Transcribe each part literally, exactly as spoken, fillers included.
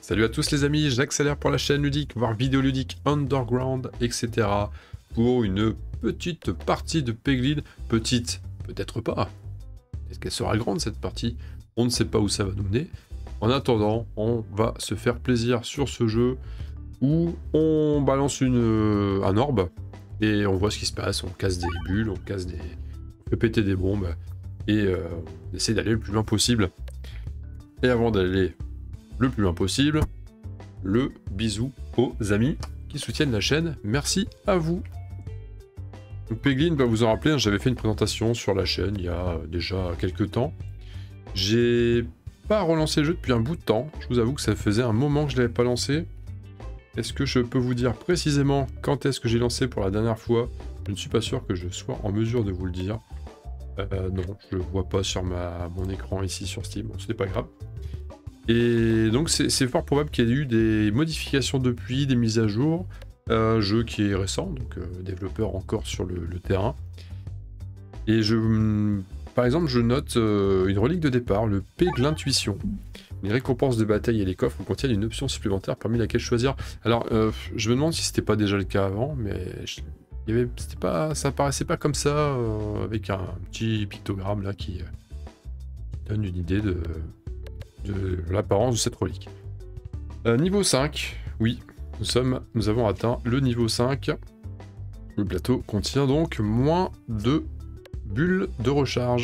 Salut à tous les amis, j'accélère pour la chaîne ludique, voire vidéo ludique underground, et cetera. Pour une petite partie de Peglin. Petite, peut-être pas. Est-ce qu'elle sera grande cette partie? On ne sait pas où ça va nous mener. En attendant, on va se faire plaisir sur ce jeu où on balance une, un orbe et on voit ce qui se passe. On casse des bulles, on casse des... on fait péter des bombes et euh, on essaie d'aller le plus loin possible. Et avant d'aller le plus loin possible, le bisou aux amis qui soutiennent la chaîne. Merci à vous. Donc Peglin, bah vous en rappelez, hein, j'avais fait une présentation sur la chaîne il y a déjà quelques temps. J'ai pas relancé le jeu depuis un bout de temps. Je vous avoue que ça faisait un moment que je l'avais pas lancé. Est-ce que je peux vous dire précisément quand est-ce que j'ai lancé pour la dernière fois? Je ne suis pas sûr que je sois en mesure de vous le dire. Euh, non, je le vois pas sur ma, mon écran ici sur Steam, bon, c'est pas grave. Et donc c'est fort probable qu'il y ait eu des modifications depuis, des mises à jour. Un jeu qui est récent, donc euh, développeur encore sur le, le terrain. Et je, par exemple, je note euh, une relique de départ, le Peglin Intuition. Les récompenses de bataille et les coffres contiennent une option supplémentaire parmi laquelle choisir. Alors, euh, je me demande si c'était pas déjà le cas avant, mais je, il y avait, c'était pas, ça paraissait pas comme ça, euh, avec un petit pictogramme là qui euh, donne une idée de, de l'apparence de cette relique. Euh, niveau cinq, oui. Nous, sommes, nous avons atteint le niveau cinq. Le plateau contient donc moins de bulles de recharge.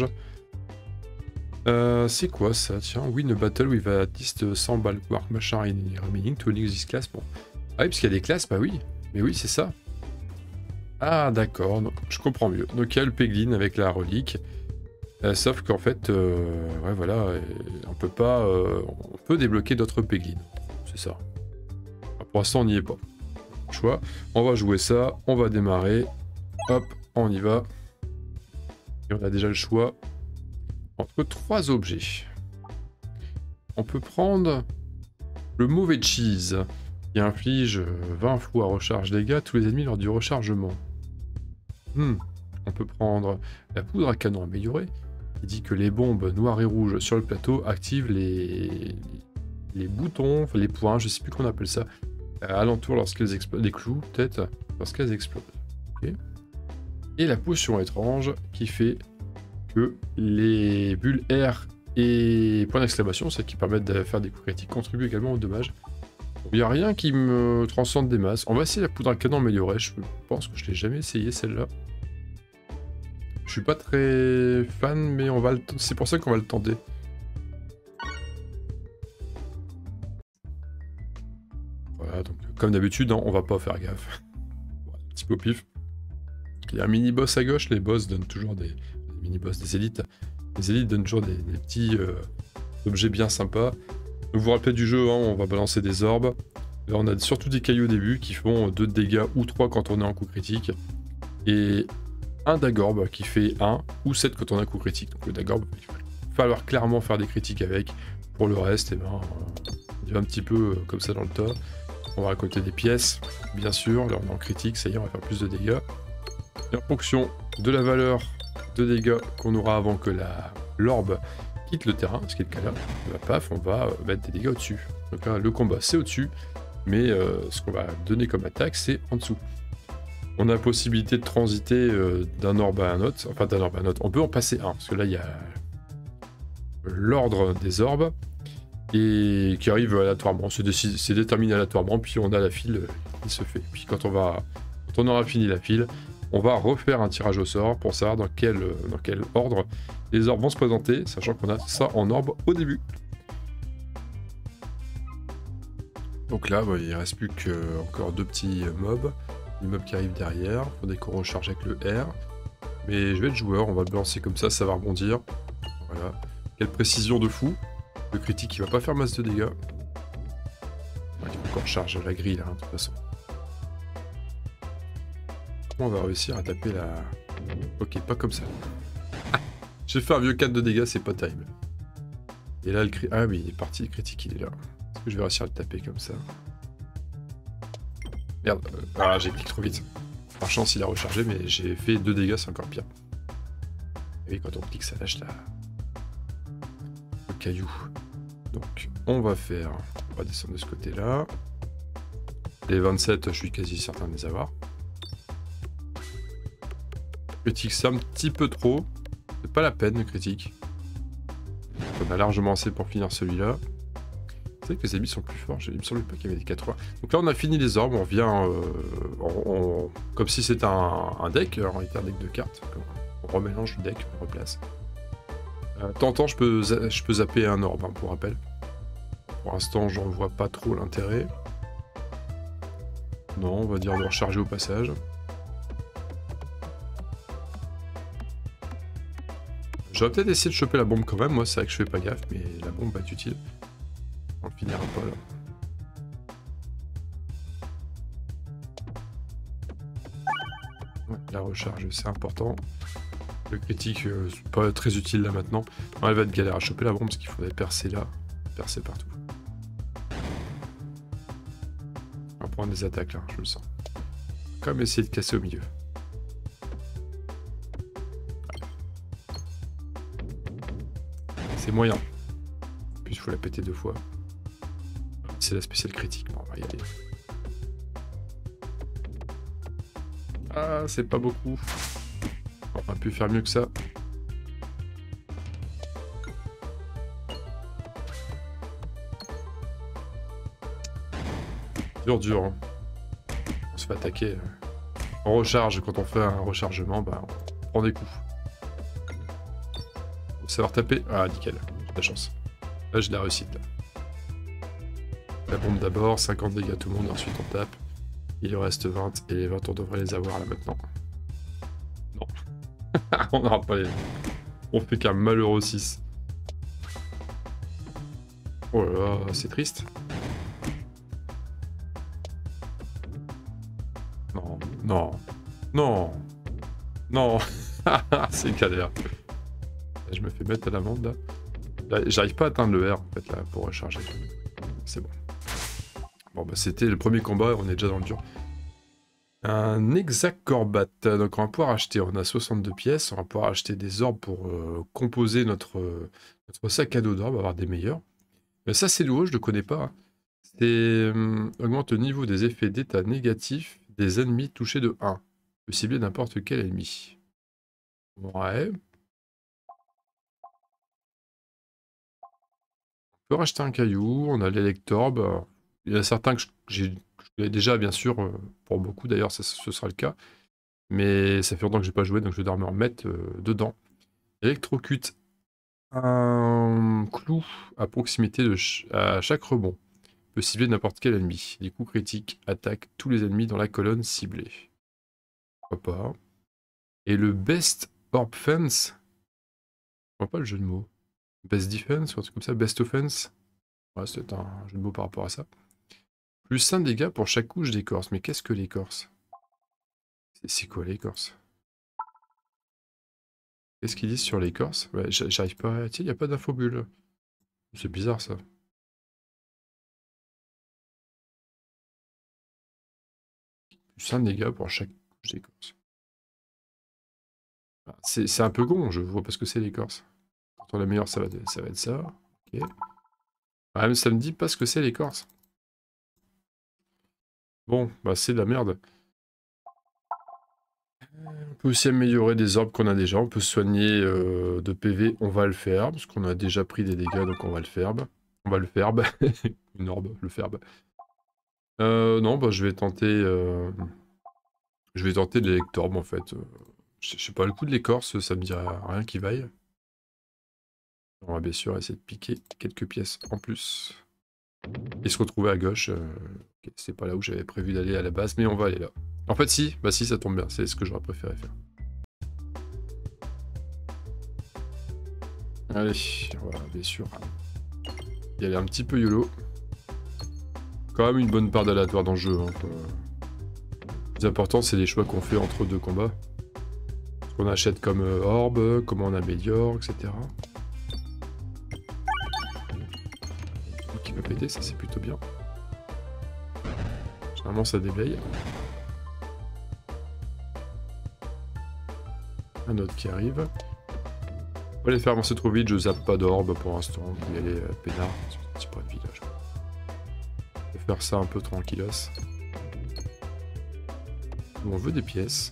Euh, c'est quoi ça? Tiens, win a battle with at least cent bulwark machin remaining to win this class. Bon. Ah oui, parce qu'il y a des classes, bah oui. Mais oui, c'est ça. Ah d'accord, je comprends mieux. Donc il y a le Peglin avec la relique. Euh, sauf qu'en fait, euh, ouais voilà, on peut pas... Euh, on peut débloquer d'autres Peglin. C'est ça. Pour l'instant, on n'y est pas. Choix. On va jouer ça. On va démarrer. Hop, on y va. Et on a déjà le choix entre trois objets. On peut prendre le mauvais cheese qui inflige vingt fois recharge dégâts à tous les ennemis lors du rechargement. Hmm. On peut prendre la poudre à canon améliorée qui dit que les bombes noires et rouges sur le plateau activent les, les boutons, enfin les points, je sais plus comment on appelle ça, alentour lorsqu'elles explosent, les clous peut-être lorsqu'elles explosent. Okay. Et la potion étrange qui fait que les bulles R et point d'exclamation, celles qui permettent de faire des coups critiques, contribuent également aux dommages. Il n'y a rien qui me transcende des masses. On va essayer la poudre à canon améliorée. Je pense que je l'ai jamais essayé celle-là. Je suis pas très fan, mais on va le... c'est pour ça qu'on va le tenter. Voilà, donc comme d'habitude, on va pas faire gaffe. Un petit peu au pif. Il y a un mini-boss à gauche, les boss donnent toujours des, des mini-boss, des élites. Les élites donnent toujours des, des petits euh, objets bien sympas. Vous vous rappelez du jeu, hein, on va balancer des orbes. Là, on a surtout des cailloux au début qui font deux de dégâts ou trois quand on est en coup critique. Et un dagorbe qui fait un ou sept quand on a un coup critique. Donc le dagorbe, il va falloir clairement faire des critiques avec. Pour le reste, eh ben, on y va un petit peu euh, comme ça dans le tas. On va récolter des pièces, bien sûr. Là, on est en critique, ça y est, on va faire plus de dégâts. Et en fonction de la valeur de dégâts qu'on aura avant que la l'orbe quitte le terrain, ce qui est le cas là, bah, paf, on va mettre des dégâts au-dessus. Donc là, le combat, c'est au-dessus, mais euh, ce qu'on va donner comme attaque, c'est en dessous. On a la possibilité de transiter euh, d'un orbe à un autre, enfin d'un orbe à un autre. On peut en passer un, parce que là, il y a l'ordre des orbes, et qui arrive aléatoirement, c'est déterminé aléatoirement, puis on a la file qui se fait. Puis quand on, va, quand on aura fini la file, on va refaire un tirage au sort pour savoir dans quel, dans quel ordre les orbes vont se présenter, sachant qu'on a ça en orbe au début. Donc là, bah, il ne reste plus que encore deux petits mobs, les mobs qui arrivent derrière, il faudrait qu'on recharge avec le R. Mais je vais être joueur, on va le lancer comme ça, ça va rebondir. Voilà. Quelle précision de fou. Le critique, il va pas faire masse de dégâts. Ouais, il faut qu'on recharge la grille là, hein, de toute façon. On va réussir à taper la... Ok, pas comme ça. Ah, j'ai fait un vieux quatre de dégâts, c'est pas terrible. Et là, le cri... Ah oui, il est parti, le critique, il est là. Est-ce que je vais réussir à le taper comme ça? Merde, euh... ah, j'ai cliqué trop vite. Par chance, il a rechargé, mais j'ai fait deux dégâts, c'est encore pire. Et oui, quand on clique, ça lâche la... le caillou. Donc, on va faire va descendre de ce côté-là. Les vingt-sept, je suis quasi certain de les avoir. Critique, c'est un petit peu trop. C'est pas la peine, le critique. On a largement assez pour finir celui-là. C'est vrai que les ennemis sont plus forts. Il me semblait pas qu'il y avait des quatre-vingts. Donc là, on a fini les orbes. On revient euh, on, on, comme si c'était un, un deck, en réalité un deck de cartes. On remélange le deck, on replace. Euh, Tentant, je peux, je peux zapper un orbe, hein, pour rappel. Pour l'instant, j'en vois pas trop l'intérêt. Non, on va dire de recharger au passage. J'aurais peut-être essayé de choper la bombe quand même. Moi, c'est vrai que je fais pas gaffe, mais la bombe va être utile. On le finira pas là. Ouais, la recharge, c'est important. Le critique, euh, c'est pas très utile là maintenant. Non, elle va être galère à choper la bombe parce qu'il faudrait percer là, percer partout. On va prendre des attaques là, je le sens. Quand même essayer de casser au milieu. C'est moyen. Puis il faut la péter deux fois. C'est la spéciale critique, bon, on va y aller. Ah, c'est pas beaucoup. On aurait pu faire mieux que ça. Dur, dur. Hein. On se fait attaquer. On recharge, quand on fait un rechargement, bah, on prend des coups. Faut savoir taper. Ah, nickel. J'ai de la chance. Là, j'ai de la réussite. Là. La bombe d'abord, cinquante dégâts à tout le monde, ensuite on tape. Il en reste vingt, et les vingt, on devrait les avoir là maintenant. Non. On n'aura pas les... On fait qu'un malheureux six. Oh là là, c'est triste. Non, non, non, non. C'est galère. Je me fais mettre à l'amende là. là J'arrive pas à atteindre le R en fait là pour recharger. C'est bon. Bon bah c'était le premier combat, on est déjà dans le dur. Un exact corbat, donc on va pouvoir acheter, on a soixante-deux pièces, on va pouvoir acheter des orbes pour euh, composer notre, euh, notre sac à dos d'orbes, avoir des meilleurs. Mais ça c'est nouveau, je ne le connais pas. Hein. C'est euh, augmente le niveau des effets d'état négatifs des ennemis touchés de un. Peut cibler n'importe quel ennemi. Ouais. On peut racheter un caillou, on a l'électorbe. Il y en a certains que j'ai déjà, bien sûr, euh, pour beaucoup d'ailleurs, ce sera le cas. Mais ça fait longtemps que j'ai pas joué, donc je dois me remettre euh, dedans. Électrocute un clou à proximité de ch à chaque rebond. Peut cibler n'importe quel ennemi. Les coups critiques attaquent tous les ennemis dans la colonne ciblée. Pourquoi pas. Et le Best Orb Fence. Je vois pas le jeu de mots. Best Defense, ou un truc comme ça. Best Offense. Ouais, c'est un jeu de mots par rapport à ça. Plus cinq dégâts pour chaque couche d'écorce. Mais qu'est-ce que l'écorce? C'est quoi l'écorce? Qu'est-ce qu'ils disent sur l'écorce? Ouais, j'arrive pas à... Tiens, il n'y a pas d'infobulle. C'est bizarre ça. Plus cinq dégâts pour chaque couche d'écorce. C'est un peu con, je vois pas ce que c'est l'écorce. Pourtant la meilleure ça va, ça va être ça. Ok. Ah, mais ça me dit pas ce que c'est l'écorce. Bon, bah c'est de la merde. On peut aussi améliorer des orbes qu'on a déjà. On peut soigner euh, de P V. On va le faire, parce qu'on a déjà pris des dégâts, donc on va le faire. On va le faire. Une orbe, le faire. Euh, non, bah je vais tenter... Euh... Je vais tenter de l'électorbe, en fait. Je sais pas, le coup de l'écorce, ça me dirait rien qui vaille. On va bien sûr essayer de piquer quelques pièces en plus. Et se retrouver à gauche. Euh... Okay, c'est pas là où j'avais prévu d'aller à la base, mais on va aller là. En fait, si, bah si, ça tombe bien, c'est ce que j'aurais préféré faire. Allez, voilà, bien sûr. Y aller un petit peu YOLO. Quand même une bonne part d'aléatoire dans le jeu. Hein, le plus important, c'est les choix qu'on fait entre deux combats. Ce qu'on achète comme euh, orbe, comment on améliore, et cetera. Qui va péter, ça c'est plutôt bien. Généralement, ça déblaye. Un autre qui arrive. On va les faire avancer trop vite, je zappe pas d'orbe pour l'instant. On va y aller euh, peinard, c'est un petit point de village. faire ça un peu tranquillos. On veut des pièces.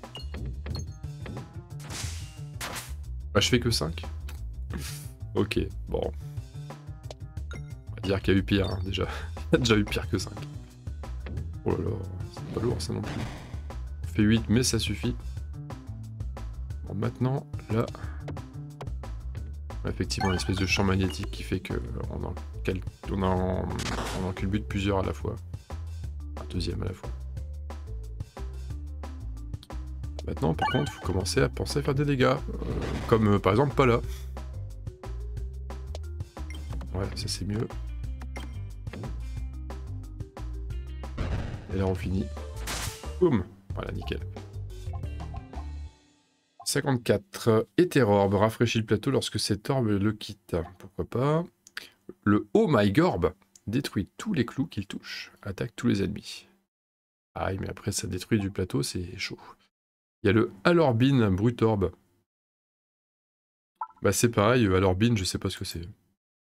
Bah, je fais que cinq. Ok, bon. On va dire qu'il y a eu pire, hein, déjà. Il y a déjà eu pire que cinq. Oh là là, c'est pas lourd ça non plus. On fait huit, mais ça suffit. Bon, maintenant, là... Effectivement, une espèce de champ magnétique qui fait que on en, quel... on en... on en culbute plusieurs à la fois. Un deuxième à la fois. Maintenant, par contre, il faut commencer à penser à faire des dégâts. Euh, comme euh, par exemple pas là. Ouais, ça c'est mieux. Et là on finit. Boum. Voilà, nickel. cinquante-quatre. Hétérorbe rafraîchit le plateau lorsque cet orbe le quitte. Pourquoi pas. Le Oh My Gorb détruit tous les clous qu'il touche. Attaque tous les ennemis. Aïe, mais après ça détruit du plateau, c'est chaud. Il y a le Alorbine Brutorbe. Bah c'est pareil, Alorbine, je sais pas ce que c'est.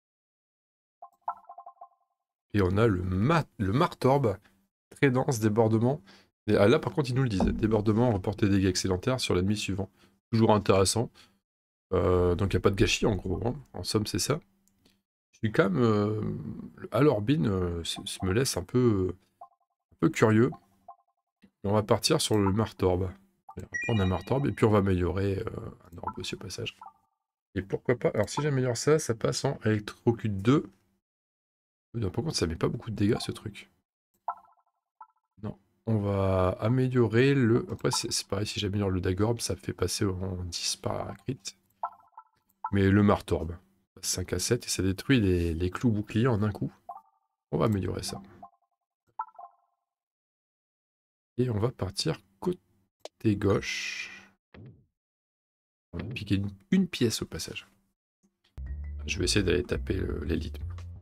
Et on a le, Ma le Martorbe. Très dense, débordement. Et, ah, là par contre ils nous le disent. Débordement, reporter des dégâts excédentaires sur l'ennemi suivant. Toujours intéressant. Euh, donc il n'y a pas de gâchis en gros. Hein. En somme c'est ça. Je suis quand même... Euh, le Alorbine euh, me laisse un peu, un peu curieux. Et on va partir sur le Martorbe. On va prendre un Martorbe et puis on va améliorer euh, un orbe aussi au passage. Et pourquoi pas... Alors si j'améliore ça, ça passe en électrocute deux. Non, par contre ça met pas beaucoup de dégâts ce truc. Non. On va améliorer le... Après c'est pareil, si j'améliore le Dagorb, ça fait passer en dix par crit. Mais le Martorbe, cinq à sept, et ça détruit les, les clous boucliers en un coup. On va améliorer ça. Et on va partir côté gauche. On va piquer une, une pièce au passage. Je vais essayer d'aller taper l'élite.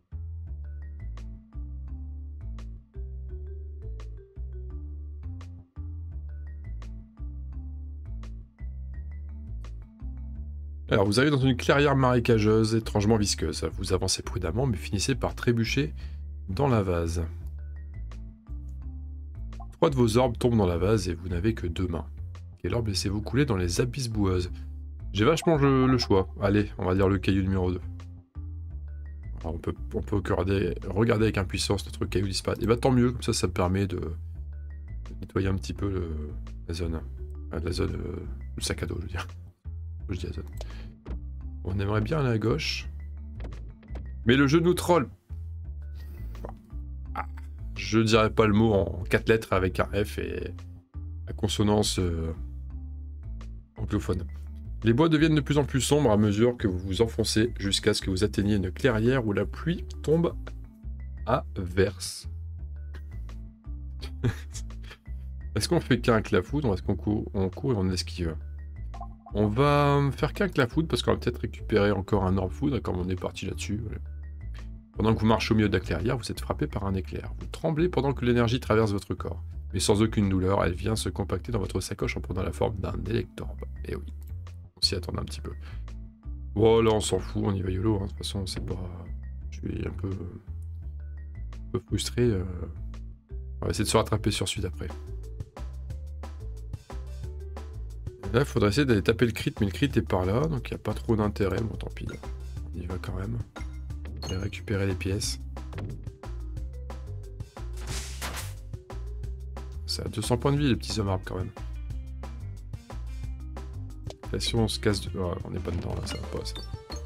Alors, vous arrivez dans une clairière marécageuse, étrangement visqueuse. Vous avancez prudemment, mais finissez par trébucher dans la vase. Trois de vos orbes tombent dans la vase et vous n'avez que deux mains. Quel orbe laissez-vous couler dans les abysses boueuses? J'ai vachement le, le choix. Allez, on va dire le caillou numéro deux. Alors on peut, on peut regarder, regarder avec impuissance notre caillou disparaître. Et bah tant mieux, comme ça, ça permet de, de nettoyer un petit peu le, la zone. Enfin, la zone, euh, le sac à dos, je veux dire. Je dis la zone. On aimerait bien aller à gauche. Mais le jeu nous troll. Ah, je dirais pas le mot en quatre lettres avec un F et la consonance euh, anglophone. Les bois deviennent de plus en plus sombres à mesure que vous vous enfoncez jusqu'à ce que vous atteigniez une clairière où la pluie tombe à verse. Est-ce qu'on fait qu'un avec la foudre ou est-ce qu'on court, on court et on esquive? On va faire qu'un avec la foudre parce qu'on va peut-être récupérer encore un orbe foudre comme on est parti là-dessus. Voilà. Pendant que vous marchez au milieu de la clairière, vous êtes frappé par un éclair. Vous tremblez pendant que l'énergie traverse votre corps. Mais sans aucune douleur, elle vient se compacter dans votre sacoche en prenant la forme d'un électorbe. Et oui, on s'y attend un petit peu. Bon là on s'en fout, on y va YOLO. Hein. De toute façon, c'est pas... Je suis un peu, un peu frustré. Euh... On va essayer de se rattraper sur celui d'après. Là, il faudrait essayer d'aller taper le crit, mais le crit est par là, donc il n'y a pas trop d'intérêt. Bon, tant pis, on y va quand même. On va récupérer les pièces. C'est à deux cents points de vie, les petits hommes arbres, quand même. Là, si on se casse... De... Oh, on n'est pas dedans, là, ça va pas, ça.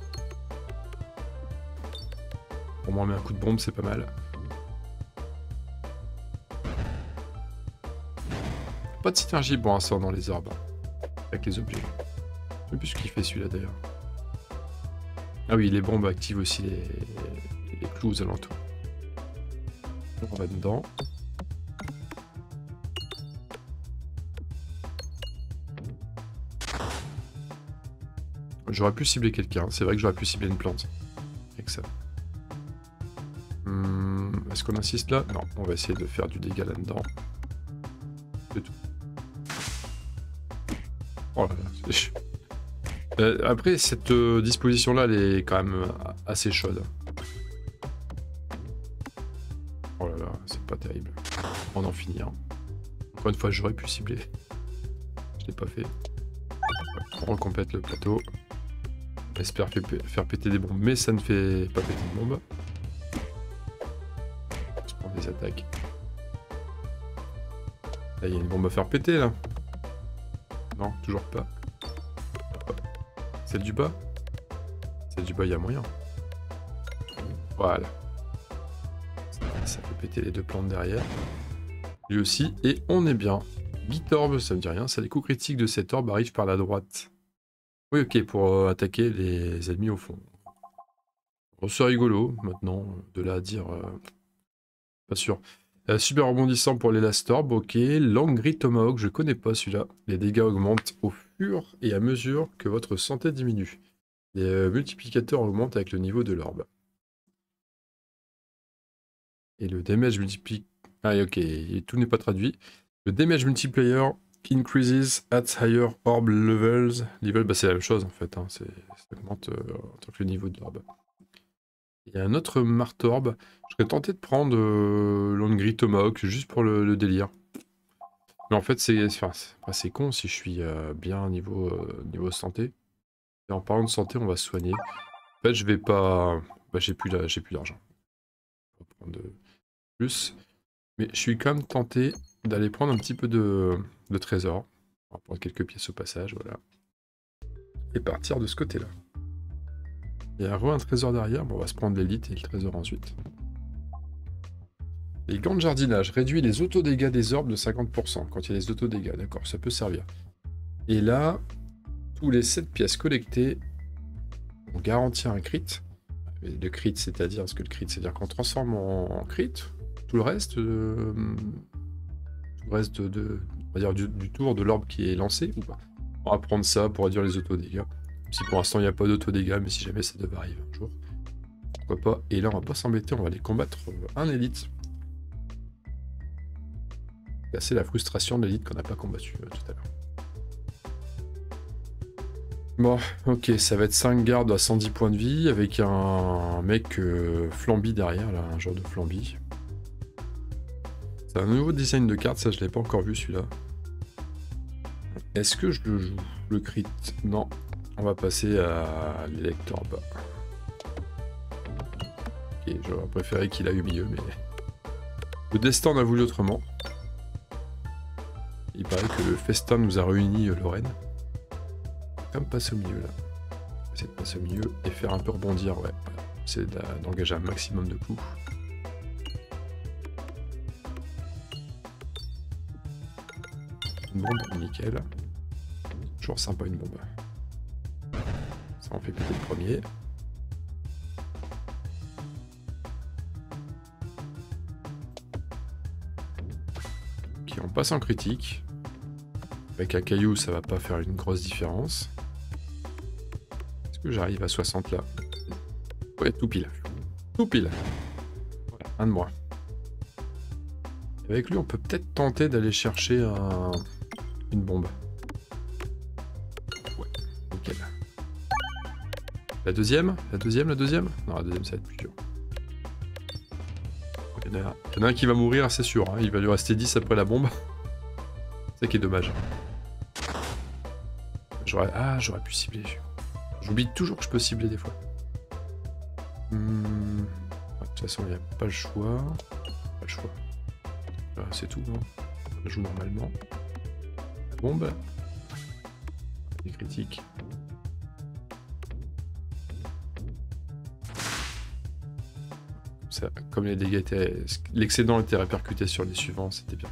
Au moins, on met un coup de bombe, c'est pas mal. Pas de synergie pour l'instant dans les arbres. Avec les objets. Je ne sais plus ce qu'il fait celui-là d'ailleurs. Ah oui, les bombes activent aussi les, les clous aux alentours. On va dedans. J'aurais pu cibler quelqu'un, c'est vrai que j'aurais pu cibler une plante. Avec ça. Hum, Est-ce qu'on insiste là? Non, on va essayer de faire du dégât là-dedans. C'est tout. Oh là là, c'est chaud. Euh, après, cette euh, disposition-là, elle est quand même euh, assez chaude. Oh là là, c'est pas terrible. On en finir. Encore une fois, j'aurais pu cibler. Je l'ai pas fait. On complète le plateau. J'espère faire péter des bombes, mais ça ne fait pas péter de bombes. Je prends des attaques. Là, il y a une bombe à faire péter, là. Non, toujours pas. Celle du bas? Celle du bas, il y a moyen. Voilà. Ça fait péter les deux plantes derrière. Lui aussi, et on est bien. huit orbes, ça me dit rien. Ça, les coups critiques de cet orbe arrivent par la droite. Oui, ok, pour euh, attaquer les ennemis au fond. Bon, c'est rigolo, maintenant, de là à dire... Euh, pas sûr. Euh, super rebondissant pour les Last Orb, ok. Langry Tomahawk, je connais pas celui-là. Les dégâts augmentent au fur et à mesure que votre santé diminue. Les euh, multiplicateurs augmentent avec le niveau de l'orbe. Et le damage multiplie... Ah, ok, tout n'est pas traduit. Le damage multiplier increases at higher orb levels. Level, bah c'est la même chose en fait, hein. Ça augmente euh, en tant que le niveau de l'orbe. Il y a un autre Martorb. Je serais tenté de prendre euh, Langry Tomahawk juste pour le, le délire. Mais en fait, c'est enfin, c'est con si je suis euh, bien niveau, euh, niveau santé. Et en parlant de santé, on va se soigner. En fait, je vais pas... Bah, j'ai plus d'argent. On va prendre de... plus. Mais je suis quand même tenté d'aller prendre un petit peu de, de trésor. On va prendre quelques pièces au passage, voilà. Et partir de ce côté-là. Il y a un trésor derrière, bon, on va se prendre l'élite et le trésor ensuite. Les gants de jardinage réduit les auto-dégâts des orbes de cinquante pour cent quand il y a les auto-dégâts, d'accord, ça peut servir. Et là, tous les sept pièces collectées, on garantit un crit. Le crit, c'est-à-dire, ce que le crit, c'est-à-dire qu'on transforme en, en crit, tout le reste, euh, tout le reste de, de on va dire du, du tour de l'orbe qui est lancé ou pas. On va prendre ça pour réduire les auto-dégâts. Si pour l'instant il n'y a pas d'auto-dégâts, mais si jamais ça devait arriver un jour, pourquoi pas. Et là, on va pas s'embêter, on va aller combattre un élite. C'est la frustration de l'élite qu'on n'a pas combattu euh, tout à l'heure. Bon, ok, ça va être cinq gardes à cent dix points de vie, avec un mec euh, flambi derrière, là, un genre de flambi. C'est un nouveau design de carte, ça je l'ai pas encore vu celui-là. Est-ce que je le joue, le crit? Non. On va passer à l'élector bas. Ok, j'aurais préféré qu'il aille au milieu, mais... Le destin en a voulu autrement. Il paraît que le festin nous a réunis, Lorraine. Comme passer au milieu, là. Essayer de passer au milieu et faire un peu rebondir, ouais. C'est d'engager un maximum de coups. Une bombe, nickel. Toujours sympa une bombe. Ça en fait péter le premier. Ok, on passe en critique. Avec un caillou, ça va pas faire une grosse différence. Est-ce que j'arrive à soixante là? Ouais, tout pile. Tout pile. Voilà, un de moins. Avec lui, on peut peut-être tenter d'aller chercher un... une bombe. Ouais, nickel. La deuxième? La deuxième, la deuxième? Non, la deuxième, ça va être plus dur. Il y en a, il y en a un qui va mourir, c'est sûr. Hein. Il va lui rester dix après la bombe. C'est ça qui est dommage. J'aurais... Ah, j'aurais pu cibler. J'oublie toujours que je peux cibler des fois. Hum... De toute façon, il n'y a pas le choix. Pas le choix. Là, c'est tout, non? On joue normalement. La bombe. Les critiques. Ça, comme les dégâts étaient... L'excédent était répercuté sur les suivants, c'était bien.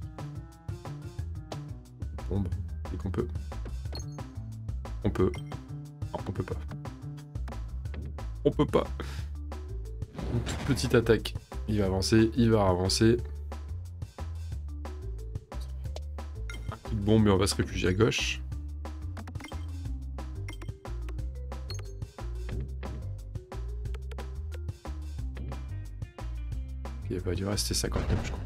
Bombe. Dès qu'on peut. On peut. Non, on peut pas. On peut pas. Une toute petite attaque. Il va avancer, il va avancer. Un coup de bombe et on va se réfugier à gauche. Il va lui rester cinquante-neuf, je crois.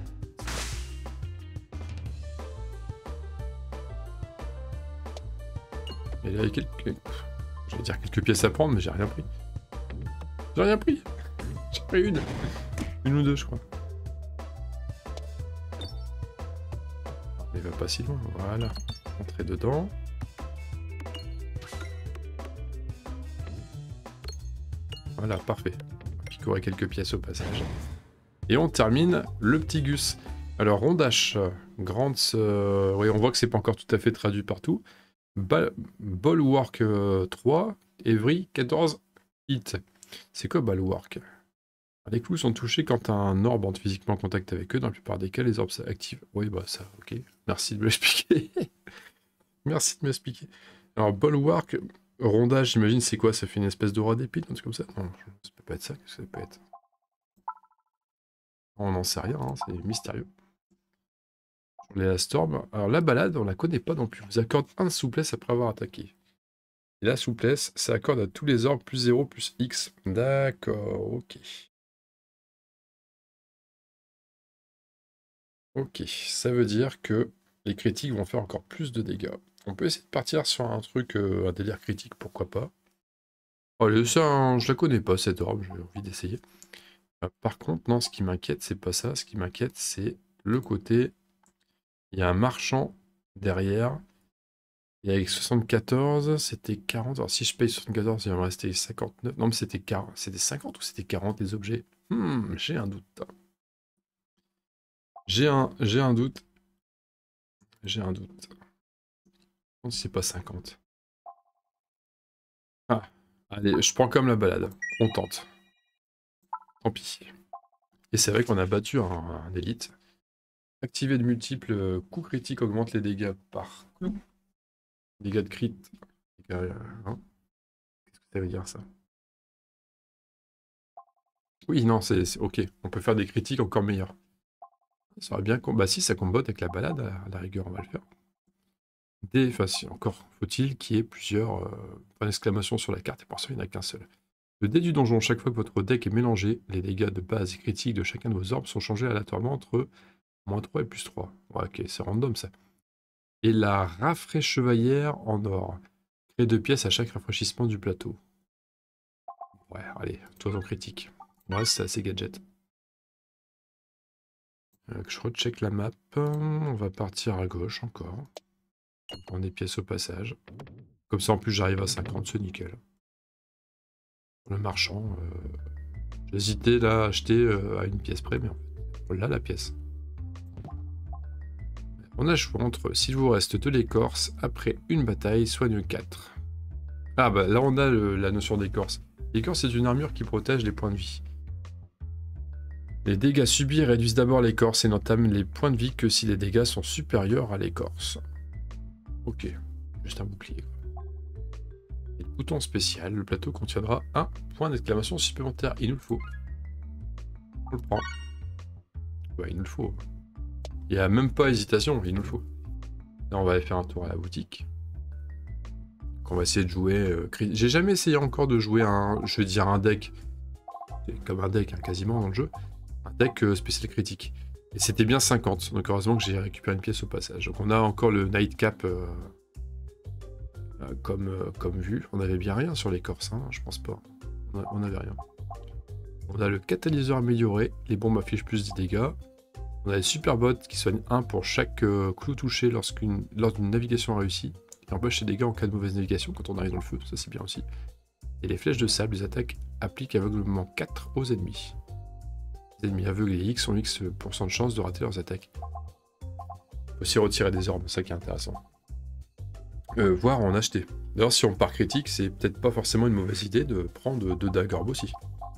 Et là, il y a quelques... Je vais dire quelques pièces à prendre, mais j'ai rien pris. J'ai rien pris. J'ai pris une. Une ou deux, je crois. il va pas si loin. Voilà. Entrer dedans. Voilà, parfait. On va picorer quelques pièces au passage. Et on termine le petit Gus. Alors, Rondache, Grants, euh, oui, on voit que c'est pas encore tout à fait traduit partout. Bal Bulwark euh, trois, Evry quatorze, Hit. C'est quoi Bulwark? Les clous sont touchés quand un orbe entre physiquement en contact avec eux. Dans la plupart des cas, les orbes s'activent. Oui, bah ça, ok. Merci de me l'expliquer. Merci de m'expliquer. Alors, Bulwark, Rondage, j'imagine, c'est quoi? Ça fait une espèce d'aura d'épine, un truc comme ça? Non, ça peut pas être ça. Qu'est-ce que ça peut être? On n'en sait rien, hein, c'est mystérieux. Les Storm. Alors la balade, on la connaît pas non plus. Vous accorde un de souplesse après avoir attaqué. Et la souplesse, ça accorde à tous les orbes plus zéro plus X. D'accord, ok. Ok, ça veut dire que les critiques vont faire encore plus de dégâts. On peut essayer de partir sur un truc, euh, un délire critique, pourquoi pas. Oh, ça, hein, je la connais pas cette orbe, j'ai envie d'essayer. Euh, par contre, non, ce qui m'inquiète, c'est pas ça. Ce qui m'inquiète, c'est le côté. Il y a un marchand derrière. Et avec soixante-quatorze, c'était quarante. Alors si je paye soixante-quatorze, il va me rester cinquante-neuf. Non, mais c'était quarante. C'était cinquante ou c'était quarante les objets? Hmm, j'ai un doute. J'ai un, j'ai un doute. J'ai un doute. Je c'est pas cinquante. Ah, allez, je prends comme la balade. On tente. Tant pis. Et c'est vrai qu'on a battu un, un élite. Activer de multiples coups critiques augmente les dégâts par clou. Dégâts de crit. Dégâts, hein. Qu'est-ce que ça veut dire ça? Oui, non, c'est ok. On peut faire des critiques encore meilleurs. Ça aurait bien... Bah si, ça combote avec la balade, à la rigueur, on va le faire. Des... Enfin, si, encore faut-il qu'il y ait plusieurs euh, points d'exclamation sur la carte, et pour ça, il n'y en a qu'un seul. Le dé du donjon, chaque fois que votre deck est mélangé, les dégâts de base et critiques de chacun de vos orbes sont changés aléatoirement entre moins trois et plus trois. Ouais, ok, c'est random, ça. Et la rafraîche chevalière en or. Crée deux pièces à chaque rafraîchissement du plateau. Ouais, allez, toi en critique. Le reste, c'est assez gadget. Euh, je recheck la map. On va partir à gauche encore. On prend des pièces au passage. Comme ça, en plus, j'arrive à cinquante, c'est nickel. Le marchand, euh, j'hésitais là à acheter euh, à une pièce près, mais en fait, là, la pièce. On a le choix entre, s'il vous reste de l'écorce, après une bataille, soigne quatre. Ah bah là, on a le, la notion d'écorce. L'écorce, c'est une armure qui protège les points de vie. Les dégâts subis réduisent d'abord l'écorce et n'entament les points de vie que si les dégâts sont supérieurs à l'écorce. Ok, juste un bouclier. Et le bouton spécial, le plateau contiendra un point d'exclamation supplémentaire. Il nous le faut. On le prend. Ouais, il nous le faut. Il n'y a même pas hésitation, il nous le faut. Là, on va aller faire un tour à la boutique. Donc, on va essayer de jouer... Euh, J'ai jamais essayé encore de jouer un... Je veux dire un deck. Comme un deck, hein, quasiment, dans le jeu. Un deck euh, spécial critique. Et c'était bien cinquante, donc heureusement que j'ai récupéré une pièce au passage. Donc on a encore le Nightcap euh, euh, comme, euh, comme vu. On avait bien rien sur l'écorce, hein, je pense pas. On, a, on avait rien. On a le catalyseur amélioré, les bombes affichent plus de dégâts. On a les super bots qui soignent un pour chaque euh, clou touché lorsqu'une lors d'une navigation réussie. Et empêche les dégâts en cas de mauvaise navigation quand on arrive dans le feu, ça c'est bien aussi. Et les flèches de sable, les attaques appliquent aveuglement quatre aux ennemis. Les ennemis aveugles et X ont X pour cent de chance de rater leurs attaques. On peut aussi retirer des orbes, c'est ça qui est intéressant. Euh, voire en acheter. D'ailleurs, si on part critique, c'est peut-être pas forcément une mauvaise idée de prendre deux daggers aussi.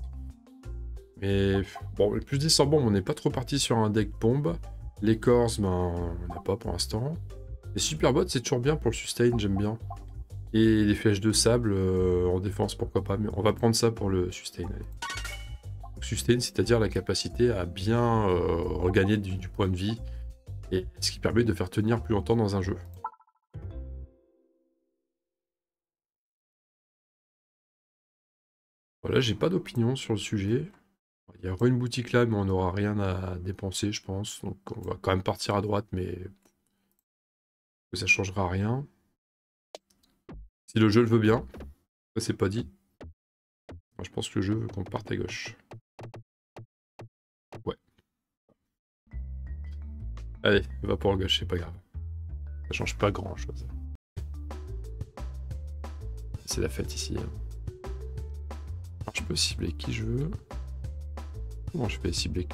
Mais bon, le plus dix sans bombe, on n'est pas trop parti sur un deck bombe. L'écorce, ben, on n'a pas pour l'instant. Les super bots, c'est toujours bien pour le sustain, j'aime bien. Et les flèches de sable euh, en défense, pourquoi pas. Mais on va prendre ça pour le sustain. Allez. Sustain, c'est-à-dire la capacité à bien euh, regagner du, du point de vie, et ce qui permet de faire tenir plus longtemps dans un jeu. Voilà, j'ai pas d'opinion sur le sujet. Il y aura une boutique là, mais on n'aura rien à dépenser, je pense. Donc on va quand même partir à droite, mais ça changera rien. Si le jeu le veut bien, ça c'est pas dit. Moi, je pense que le jeu veut qu'on parte à gauche. Ouais. Allez, va pour gauche, c'est pas grave. Ça change pas grand chose. C'est la fête ici. Alors, je peux cibler qui je veux. Comment je fais cibler?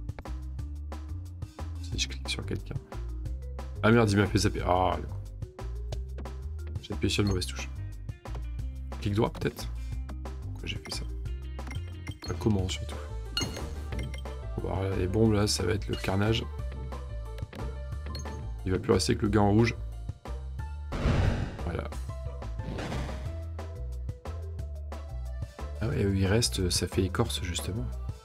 Si je clique sur quelqu'un. Ah merde, il m'a fait zapper. Ah, j'ai appuyé sur une mauvaise touche. Clic droit peut-être. Pourquoi j'ai fait ça? Enfin, comment surtout? On va voir les bombes là, ça va être le carnage. Il va plus rester que le gars en rouge. Voilà. Ah ouais, il reste, ça fait écorce justement.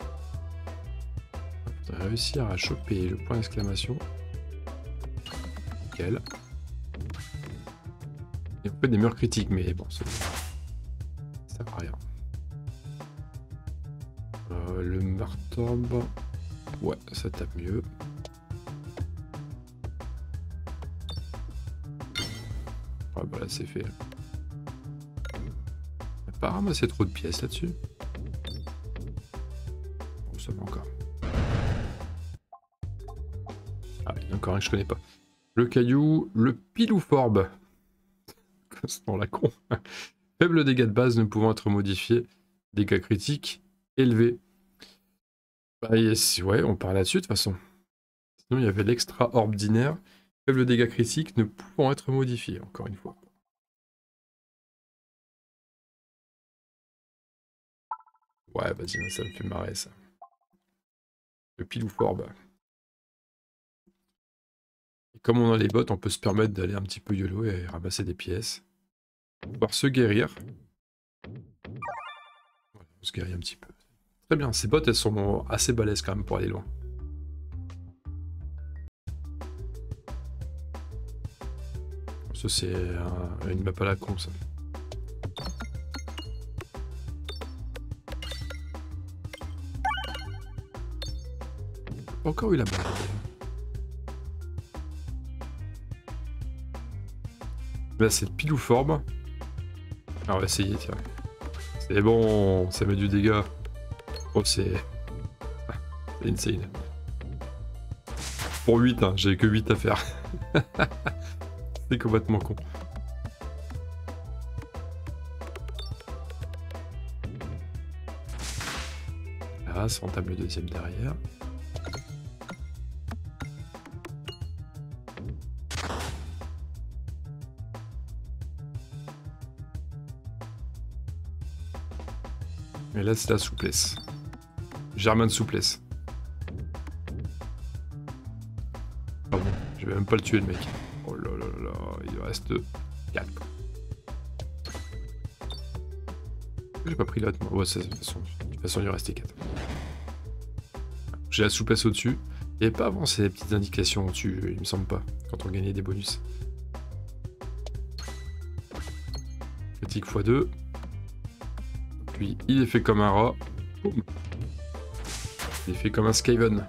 Il faudrait réussir à choper le point d'exclamation. Nickel. Et on fait des murs critiques, mais bon, ça sert à rien. Euh, le martombe. Ouais, ça tape mieux. Ouais, bah là c'est fait. Pas ramasser trop de pièces là-dessus. Bon, ça va encore. Ah, il y en a encore un que je connais pas. Le caillou, le pilouforbe. C'est dans la con. Faible dégâts de base ne pouvant être modifiés. Dégâts critiques élevés. Bah, yes, ouais, on part là-dessus de toute façon. Sinon, il y avait l'extraordinaire. Faible dégâts critiques ne pouvant être modifiés, encore une fois. Ouais, vas-y, ça me fait marrer ça. Le pilouforbe. Et comme on a les bottes, on peut se permettre d'aller un petit peu YOLO et ramasser des pièces. Pouvoir se guérir. Voilà, on se guérit un petit peu. Très bien, ces bottes, elles sont assez balèzes quand même pour aller loin. Ça, c'est un... une map à la con, ça. Encore eu la balle. Là, c'est le pilouforbe. Ah, on va essayer, tiens. C'est bon, ça met du dégât. Oh, c'est... c'est insane. Pour huit, hein, j'ai que huit à faire. C'est complètement con. Là, ça entame le deuxième derrière. Et là, c'est la souplesse. Germain de souplesse. Pardon, je vais même pas le tuer, le mec. Oh là là là, il reste quatre. J'ai pas pris l'autre, moi. Ouais, de toute façon, de toute façon, il restait quatre. J'ai la souplesse au-dessus. Il n'y avait pas avant ces petites indications au-dessus, il me semble pas, quand on gagnait des bonus. Critique fois deux. Puis il est fait comme un rat. Boum. Il est fait comme un Skaven.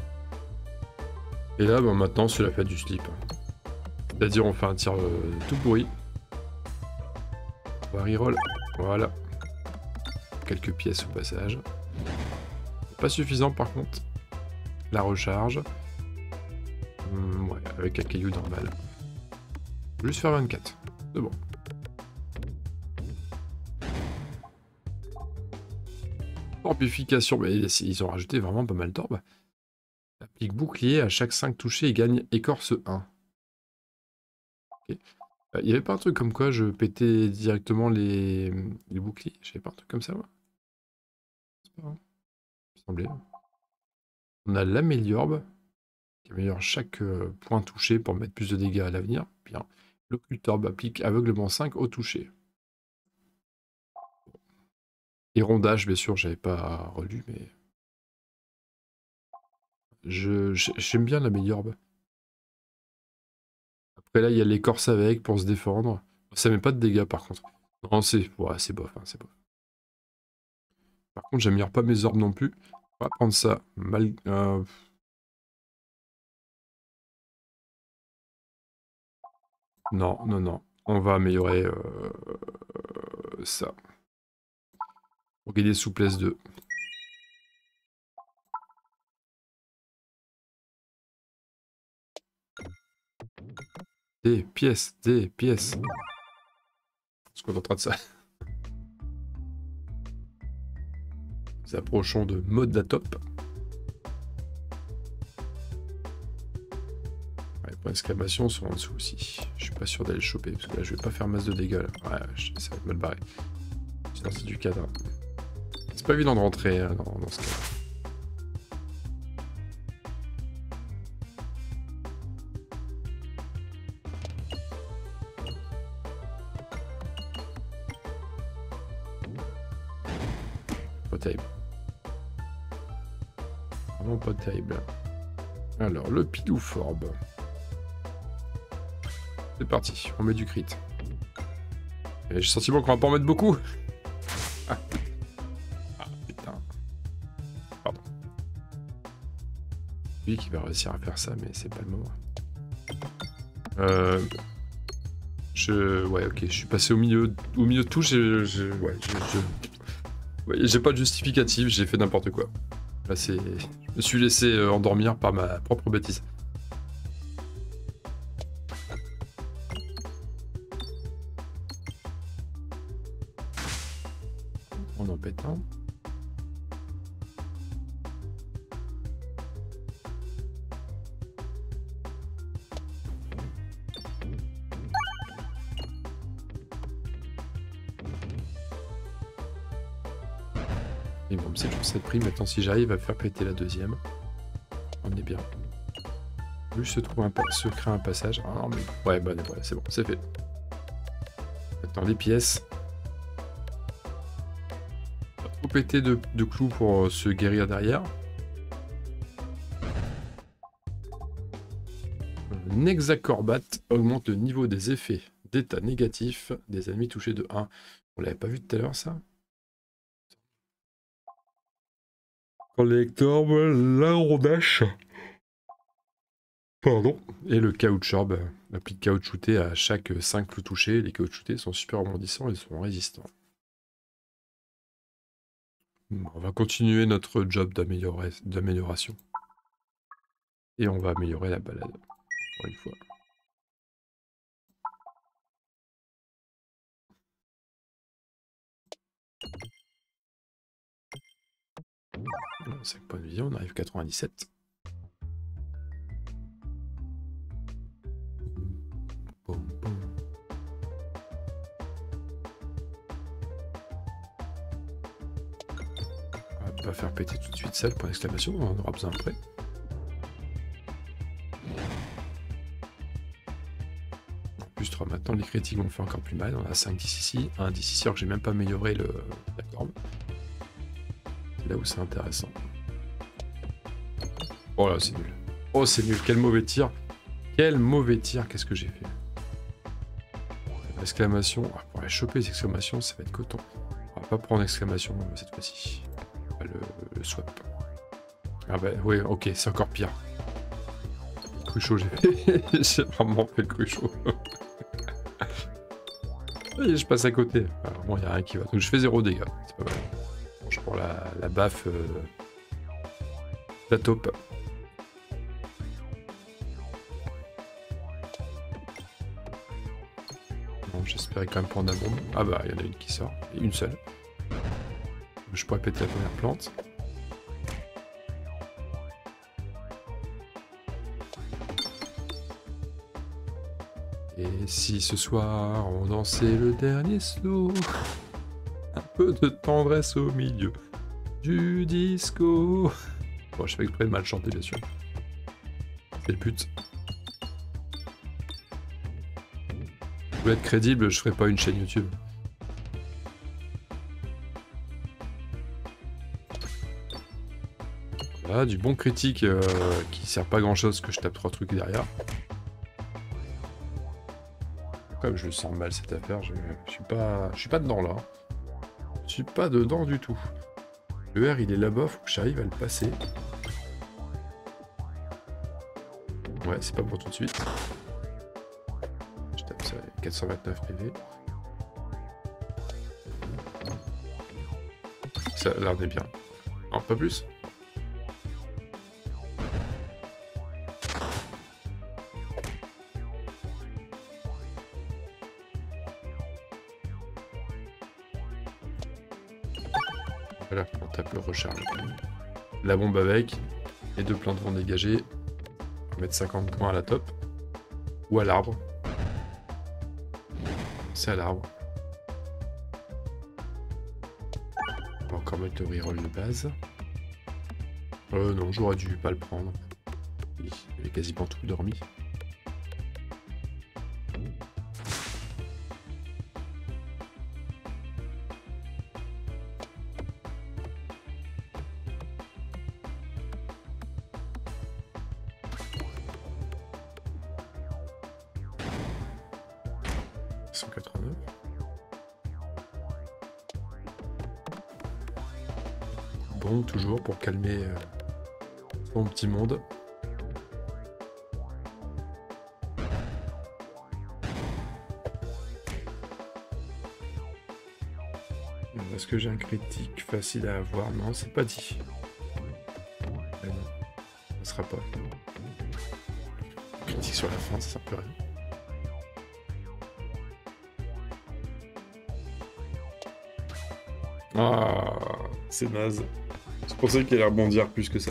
Et là, bon, maintenant, c'est la fête du slip. C'est-à-dire, on fait un tir euh, tout pourri. On va reroll. Voilà. Quelques pièces au passage. Pas suffisant, par contre. La recharge. Hum, ouais, avec un caillou normal. Juste faire vingt-quatre. C'est bon. Torbification, mais ils ont rajouté vraiment pas mal d'orbes. Applique bouclier à chaque cinq touchés et gagne écorce un. Okay. Il n'y avait pas un truc comme quoi je pétais directement les, les boucliers? J'avais pas un truc comme ça, moi. C'est pas vrai. Il me semblait. On a l'améliorbe, qui améliore chaque euh, point touché pour mettre plus de dégâts à l'avenir. Bien. L'occultorbe applique aveuglement cinq au toucher. Et rondage, bien sûr, j'avais pas relu, mais... Je, j'aime bien l'améliorbe. Après là, il y a l'écorce avec pour se défendre. Ça met pas de dégâts par contre. Non, c'est ouais, c'est bof, hein, c'est bof. Par contre, j'améliore pas mes orbes non plus. On va prendre ça. Mal... Euh... Non, non, non. On va améliorer euh... ça. Pour gagner souplesse deux. Des pièces, des pièces. On se contentera de ça. Nous approchons de mode la top. Ouais, point d'exclamation sont en dessous aussi. Je suis pas sûr d'aller le choper parce que là je vais pas faire masse de dégâts. Là. Ouais, ça va être mal barré. Sinon c'est du cadre. C'est pas évident de rentrer hein, dans, dans ce cas. Pas terrible. Vraiment pas terrible. Alors, le Pilou-Forbe. C'est parti, on met du crit. J'ai le sentiment qu'on va pas en mettre beaucoup. Ah. Ah, putain. Pardon. Lui qui va réussir à faire ça, mais c'est pas le moment. Euh... Je... Ouais, ok, je suis passé au milieu, au milieu de tout, j'ai... Je... Ouais, je... je... Ouais, j'ai pas de justificatif, j'ai fait n'importe quoi. Là, c'est... Je me suis laissé euh, endormir par ma propre bêtise. On en pète un. Et bon, c'est toujours cette prime. Maintenant, si j'arrive à faire péter la deuxième, on est bien. Juste se trouve un se crée un passage. Ah non, mais ouais, bah ouais, c'est bon, c'est fait. Maintenant, les pièces. Pas trop péter de, de clous pour se guérir derrière. Nexacorbat augmente le niveau des effets d'état négatif des ennemis touchés de un. On l'avait pas vu tout à l'heure, ça? Collector, la rondache. Pardon. Et le caoutchouc, l'applique caoutchouté à chaque cinq clous touchés. Les caoutchoutés sont super rebondissants et sont résistants. Bon, on va continuer notre job d'amélioration. Et on va améliorer la balade. Pour une fois. cinq points de vision, on arrive quatre-vingt-dix-sept. Boum, boum. On va pas faire péter tout de suite ça, le point d'exclamation, on en aura besoin après. En plus, trois maintenant, les critiques vont faire encore plus mal. On a cinq dix ici, un dix ici, alors que j'ai même pas amélioré le, la corbe. C'est là où c'est intéressant. Oh là, c'est nul. Oh, c'est nul. Quel mauvais tir. Quel mauvais tir. Qu'est-ce que j'ai fait? Exclamation. Ah, pour aller choper les exclamations, ça va être coton. On va pas prendre exclamation cette fois-ci. Le, le swap. Ah bah oui, ok, c'est encore pire. Le cruchot, j'ai fait. J'ai vraiment fait le cruchot. Et je passe à côté. Alors, bon, il n'y a rien qui va. Donc je fais zéro dégâts. C'est pas mal. Bon, je prends la, la baffe. Euh, la taupe. J'espérais quand même prendre un bombe. Ah bah, il y en a une qui sort. Et une seule. Je pourrais péter la première plante. Et si ce soir on dansait le dernier slow, un peu de tendresse au milieu du disco. Bon, je fais exprès de mal chanter, bien sûr. C'est le but. Je voulais être crédible, je ferais pas une chaîne YouTube. Voilà, du bon critique euh, qui sert pas à grand chose que je tape trois trucs derrière. Comme je le sens mal cette affaire, je, je suis pas, je suis pas dedans là. Je suis pas dedans du tout. Le R il est là-bas, faut que j'arrive à le passer. Ouais, c'est pas pour tout de suite. Je tape ça, quatre cent vingt-neuf P V. Ça, là on est bien. Non, pas plus. Voilà, on tape le recharge. La bombe avec. Les deux plantes vont dégager. On va mettre cinquante points à la top. Ou à l'arbre. C'est à l'arbre. On va encore mettre le reroll de base. Euh non, j'aurais dû pas le prendre. Il avait quasiment tout dormi. cent quatre-vingt-neuf. Bon, toujours pour calmer euh, mon petit monde. Est-ce que j'ai un critique facile à avoir? Non, c'est pas dit. Mais non, ça sera pas. Critique sur la fin, ça sert plus à rien. Ah, c'est naze. C'est pour ça qu'il allait rebondir plus que ça.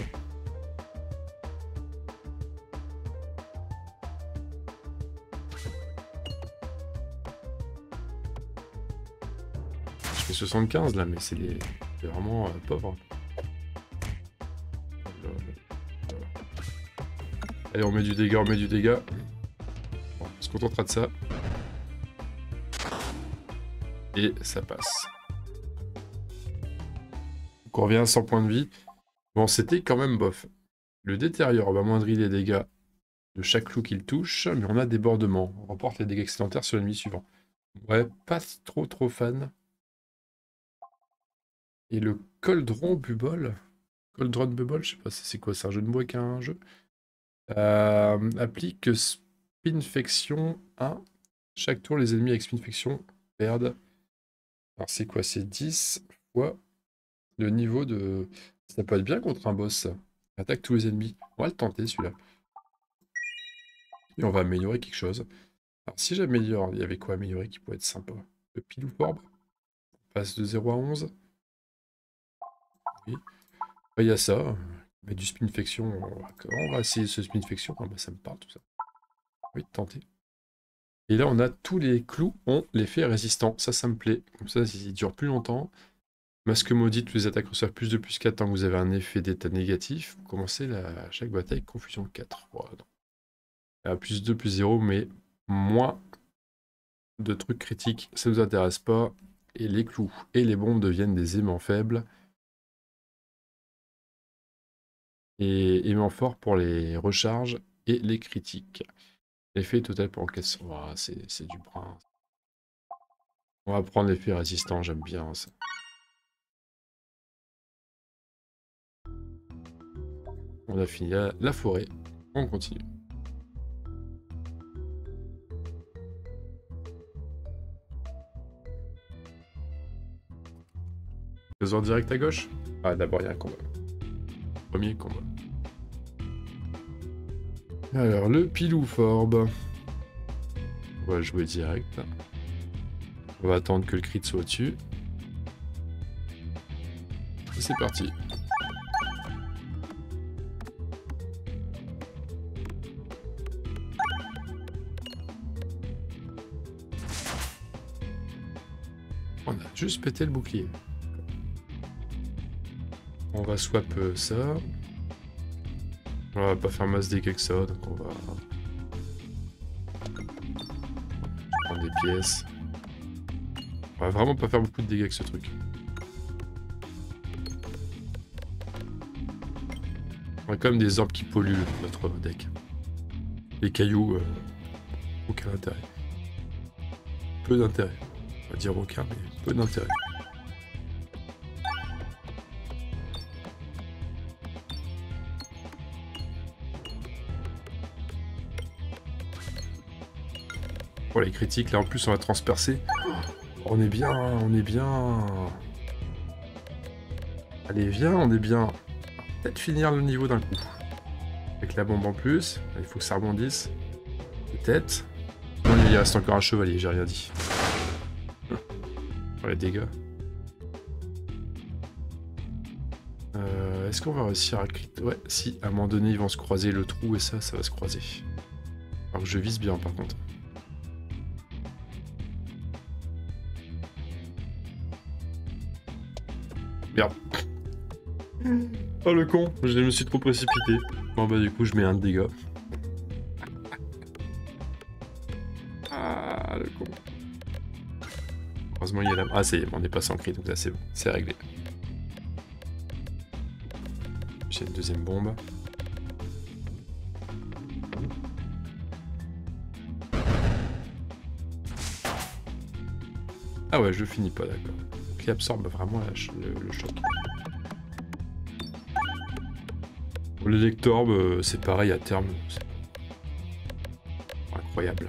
Je fais soixante-quinze là, mais c'est les... vraiment euh, pauvre. Allez, on met du dégât, on met du dégât. Bon, on se contentera de ça. Et ça passe. Donc on revient à cent points de vie. Bon, c'était quand même bof. Le détériore va amoindrir les dégâts de chaque clou qu'il touche, mais on a débordement. On remporte les dégâts excédentaires sur l'ennemi suivant. Ouais, pas trop trop fan. Et le Coldron Bubble, Coldron Bubble, je sais pas c'est quoi, c'est un jeu de mots avec un jeu. Euh, applique Spinfection un. Chaque tour, les ennemis avec Spinfection perdent. Alors c'est quoi? C'est dix fois le niveau de... Ça peut être bien contre un boss. Attaque tous les ennemis. On va le tenter celui-là. Et on va améliorer quelque chose. Alors si j'améliore, il y avait quoi à améliorer qui pourrait être sympa? Le Pilou Orb. On passe de zéro à onze. Oui. Il y a ça. Mais du Spinfection. On va, on va essayer ce Spinfection. Ah bah, ça me parle tout ça. Oui, tenter. Et là, on a tous les clous ont l'effet résistant. Ça, ça me plaît. Comme ça, il dure plus longtemps. Masque maudit, tous les attaques reçoivent plus de plus quatre tant que vous avez un effet d'état négatif. Vous commencez la... chaque bataille avec confusion quatre. Oh, non. Plus deux, plus zéro, mais moins de trucs critiques. Ça ne nous intéresse pas. Et les clous et les bombes deviennent des aimants faibles. Et aimants forts pour les recharges et les critiques. L'effet total pour encaisser. Oh, c'est du brin. On va prendre l'effet résistant, j'aime bien ça. On a fini la, la forêt, on continue. Besoin direct à gauche? Ah, d'abord il y a un combat. Premier combat. Alors, le Pilou Orb. On va jouer direct. On va attendre que le crit soit au-dessus. Et c'est parti. On a juste pété le bouclier. On va swap ça. On va pas faire masse dégâts que ça, donc on va prendre des pièces. On va vraiment pas faire beaucoup de dégâts avec ce truc. On a quand même des orbes qui polluent notre deck. Les cailloux, euh, aucun intérêt. Peu d'intérêt. On va dire aucun, mais peu d'intérêt. Oh, les critiques, là en plus on va transpercer. On est bien, on est bien. Allez, viens, on est bien. Peut-être finir le niveau d'un coup. Avec la bombe en plus, il faut que ça rebondisse. Peut-être. Non, il reste encore un chevalier, j'ai rien dit. Oh, les dégâts. Euh, Est-ce qu'on va réussir à crit? Ouais, si, à un moment donné, ils vont se croiser le trou et ça, ça va se croiser. Alors que je vise bien, par contre. Merde. Oh le con, je me suis trop précipité. Bon bah du coup, je mets un de dégâts. Ah, le con. Heureusement, il y a la... Ah, ça y est, on est passé en crit, donc là, c'est bon. C'est réglé. J'ai une deuxième bombe. Ah ouais, je finis pas, d'accord. Qui absorbe vraiment la ch le, le choc. L'électorbe, euh, c'est pareil à terme. Incroyable.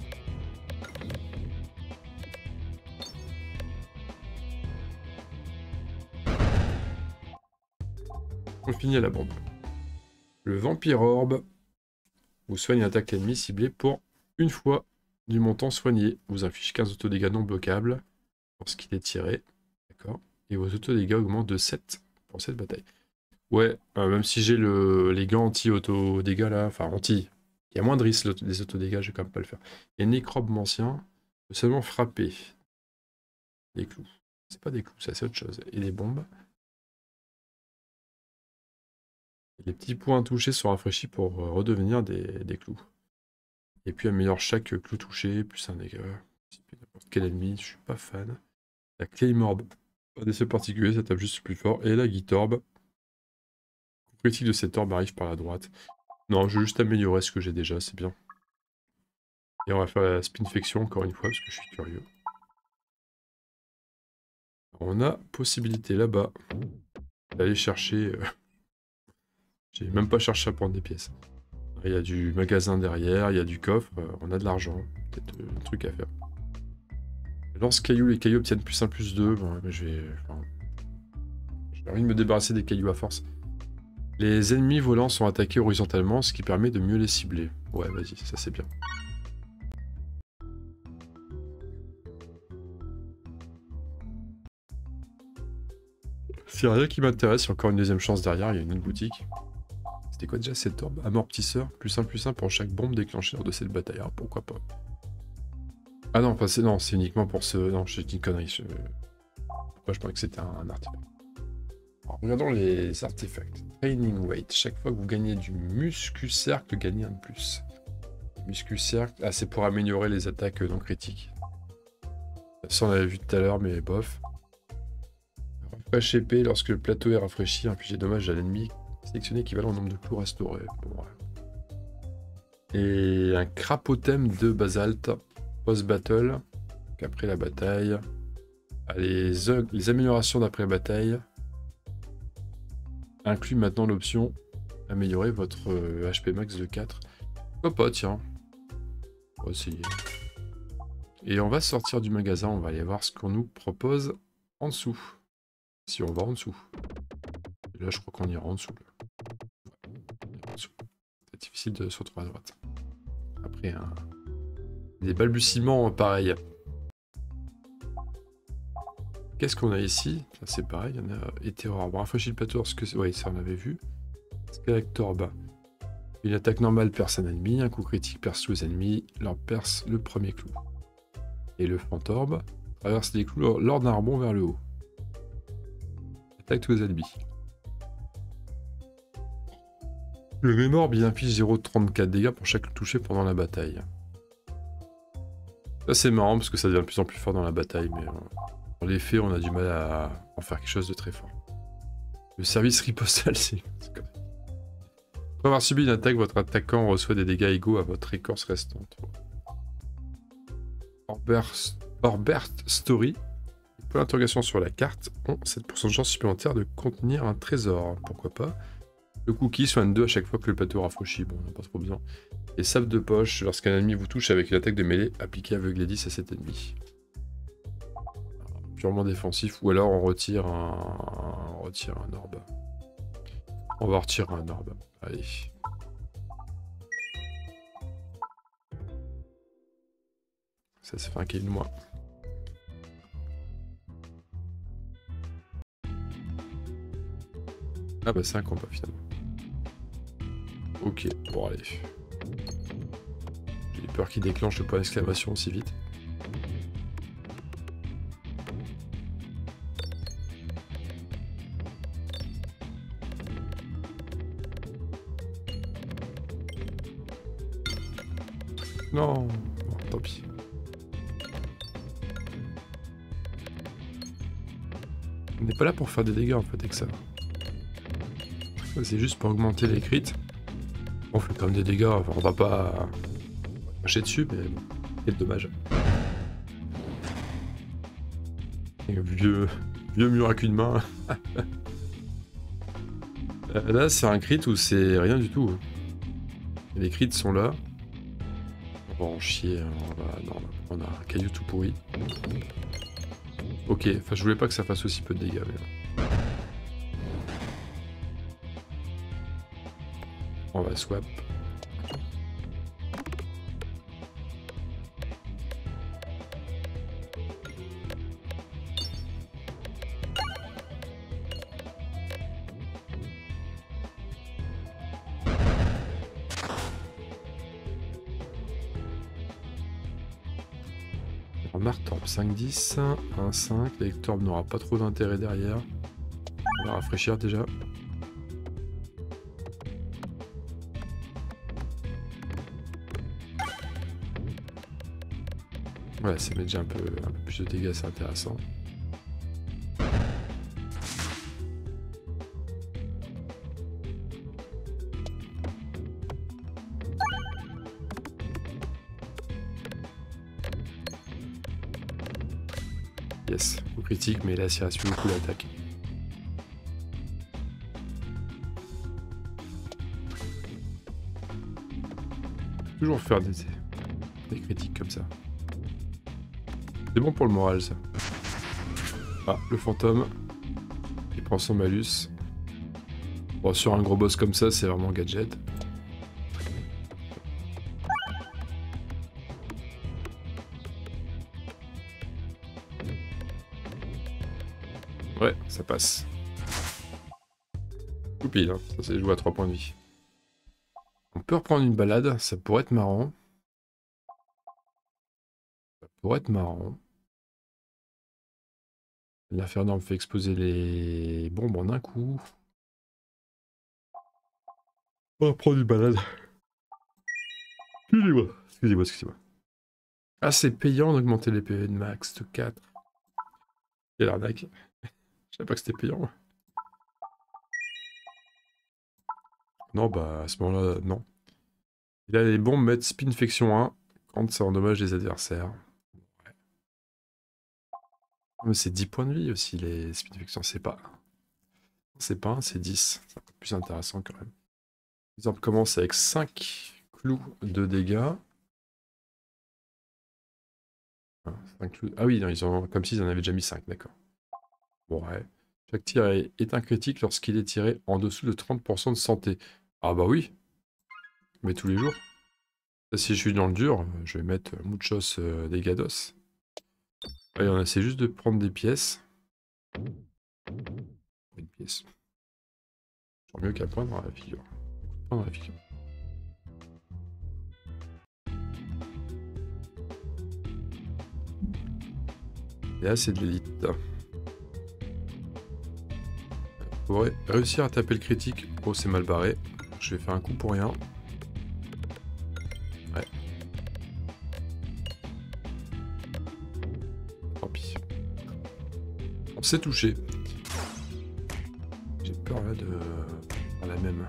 On finit à la bombe. Le Vampire Orbe vous soigne une attaque ennemie ciblée pour une fois du montant soigné. Vous inflige quinze autodégâts non bloquables lorsqu'il est tiré. D'accord. Et vos autodégâts augmentent de sept pour cette bataille. Ouais, euh, même si j'ai le, les gants anti-auto-dégâts là, enfin anti, il y a moins de risques des auto-dégâts, je vais quand même pas le faire. Et Nécrobe ancien peut seulement frapper. Des clous. C'est pas des clous, ça c'est autre chose. Et des bombes. Les petits points touchés sont rafraîchis pour redevenir des, des clous. Et puis améliore chaque clou touché, plus un dégât. N'importe quel ennemi, je suis pas fan. La Claymore, pas d'essai particulier, ça tape juste plus fort. Et la Guitorbe. Le critique de cette orbe arrive par la droite. Non, je vais juste améliorer ce que j'ai déjà, c'est bien. Et on va faire la spinfection encore une fois, parce que je suis curieux. On a possibilité là-bas d'aller chercher... Euh... J'ai même pas cherché à prendre des pièces. Il y a du magasin derrière, il y a du coffre, euh, on a de l'argent. Peut-être euh, un truc à faire. Lance-cailloux, les cailloux obtiennent plus un, plus deux. Bon, mais je vais... Enfin, j'ai envie de me débarrasser des cailloux à force. Les ennemis volants sont attaqués horizontalement, ce qui permet de mieux les cibler. Ouais, vas-y, ça c'est bien. S'il n'y a rien qui m'intéresse, il y a encore une deuxième chance derrière, il y a une autre boutique. C'était quoi déjà cette orbe? Amortisseur, plus un plus un pour chaque bombe déclenchée lors de cette bataille. Alors pourquoi pas? Ah non, c'est non, c'est uniquement pour ce... Non, j'ai dit une connerie. Je... Pourquoi je pensais que c'était un, un artefact. Alors, regardons les artefacts. Training weight. Chaque fois que vous gagnez du muscu-cercle, gagnez un de plus. Muscu-cercle. Ah, c'est pour améliorer les attaques non critiques. Ça, on l'avait vu tout à l'heure, mais bof. Refresh épée. Lorsque le plateau est rafraîchi, infliger dommage à l'ennemi. Sélectionner équivalent au nombre de clous restaurés. Bon, ouais. Et un crapothème de basalte. Post-battle. Après la bataille. Ah, les, les améliorations d'après bataille. Inclut maintenant l'option améliorer votre euh, H P max de quatre. Pourquoi pas, tiens. On va essayer. Et on va sortir du magasin, on va aller voir ce qu'on nous propose en dessous. Si on va en dessous. Et là, je crois qu'on ira en dessous. C'est difficile de se retrouver à droite. Après, un... des balbutiements pareils. Qu'est-ce qu'on a ici? C'est pareil, il y en a Hétérorbe. Rafraîchis le plateau, ce que c'est. Oui, ça on avait vu. Scalectorbe. Une attaque normale perce un ennemi, un coup critique perce tous les ennemis, leur perce le premier clou. Et le Fantorbe traverse les clous lors d'un rebond vers le haut. Attaque tous les ennemis. Le Mémorbe, il inflige zéro virgule trente-quatre dégâts pour chaque touché pendant la bataille. Ça c'est marrant parce que ça devient de plus en plus fort dans la bataille, mais dans les faits, on a du mal à en faire quelque chose de très fort. Le service ripostal, c'est... Après avoir subi une attaque, votre attaquant reçoit des dégâts égaux à votre écorce restante. Orbert, Orbert Story. Pour l'interrogation sur la carte, ont sept pour cent de chance supplémentaire de contenir un trésor. Pourquoi pas. Le cookie soigne deux à chaque fois que le plateau rafraîchit. Bon, on n'a pas trop besoin. Et sable de poche, lorsqu'un ennemi vous touche avec une attaque de mêlée, appliquez aveugle dix à cet ennemi. Purement défensif, ou alors on retire un, on retire un orbe. On va retirer un orbe. Allez. Ça, ça fait un cahier de moins. Ah bah c'est un combat finalement. Ok, bon allez. J'ai peur qu'il déclenche le point d'exclamation aussi vite. Non, bon, tant pis. On n'est pas là pour faire des dégâts en fait avec ça. C'est juste pour augmenter les crits. On fait quand même des dégâts, enfin, on va pas marcher dessus, mais quel dommage. Et vieux, vieux mur à cul de main. Là, c'est un crit où c'est rien du tout. Les crits sont là. On va en chier, on va, non, on a un caillou tout pourri. Ok, enfin je voulais pas que ça fasse aussi peu de dégâts. Mais... on va swap. Martorb cinq dix, un cinq, l'Ectorb n'aura pas trop d'intérêt derrière. On va rafraîchir déjà. Voilà, ça met déjà un peu, un peu plus de dégâts, c'est intéressant. Yes, au critique, mais là, il reste plus beaucoup l'attaque. Toujours faire des, des critiques comme ça. C'est bon pour le moral, ça. Ah, le fantôme. Il prend son malus. Bon, sur un gros boss comme ça, c'est vraiment gadget. Ouais, ça passe. Tout pile, hein. Ça c'est joué à trois points de vie. On peut reprendre une balade, ça pourrait être marrant. Ça pourrait être marrant. L'Infernor me fait exploser les bombes en un coup. On va prendre une balade. Excusez-moi, excusez-moi, excusez-moi. Ah, c'est payant d'augmenter les P V de max de quatre. C'est l'arnaque. Je savais pas que c'était payant. Non, bah à ce moment-là, non. Et là, les bombes mettent spinfection un quand ça endommage les adversaires. Ouais. Mais c'est dix points de vie aussi, les spinfections. C'est pas... c'est pas un, c'est dix. C'est un peu plus intéressant quand même. L'exemple commence avec cinq clous de dégâts. cinq clous... Ah oui, non, ils ont... comme s'ils en avaient déjà mis cinq, d'accord. Bon, ouais. Chaque tir est, est un critique lorsqu'il est tiré en dessous de trente pour cent de santé. Ah bah oui. Mais tous les jours. Ça, si je suis dans le dur, je vais mettre muchos euh, dégâts d'os. Ouais, on essaie juste de prendre des pièces. Une pièce. Genre mieux qu'un point dans la figure. Point dans la figure. Et là, c'est de l'élite. Pour réussir à taper le critique, oh, c'est mal barré. Je vais faire un coup pour rien. Ouais. Tant pis. On s'est touché. J'ai peur là de... à la même.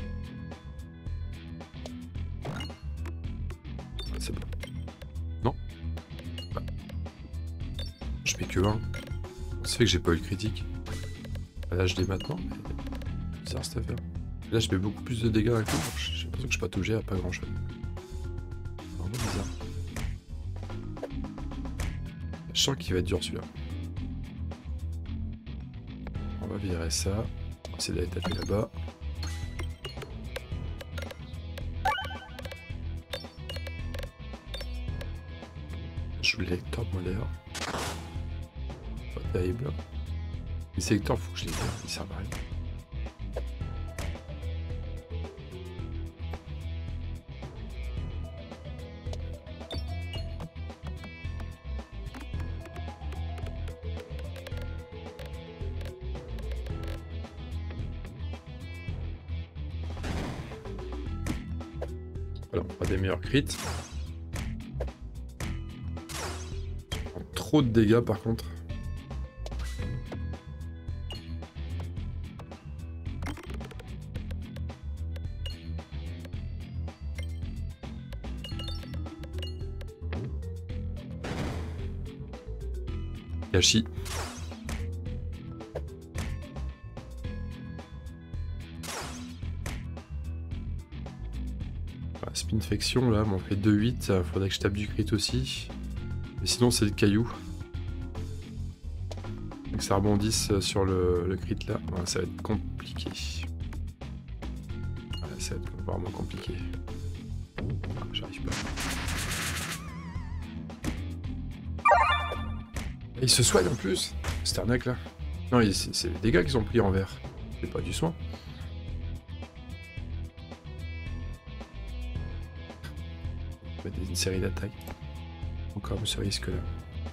C'est bon. Non. Ouais. Je mets que un. Ça fait que j'ai pas eu le critique. Là je l'ai maintenant, mais c'est bizarre cette affaire. Là je mets beaucoup plus de dégâts avec tout. J'ai l'impression que je suis pas touché à pas grand chose. C'est vraiment bizarre. Je sens qu'il va être dur celui-là. On va virer ça. On va essayer d'aller taper là-bas. Je joue l'électeur molaire. Pas terrible. Les sélecteurs, faut que je les garde, ils servent à rien. Alors, on fera des meilleurs crits. Trop de dégâts par contre. Gâchis. Voilà, spinfection là, on fait deux huit, faudrait que je tape du crit aussi. Mais sinon c'est le caillou. Donc ça rebondisse sur le, le crit là. Voilà, ça va être compliqué. Voilà, ça va être vraiment compliqué. Ah, j'arrive pas. Et il se soigne en plus. C'est arnaque là. Non, c'est les dégâts qu'ils ont pris en vert. C'est pas du soin. On va mettre une série d'attaques. Encore ce risque là.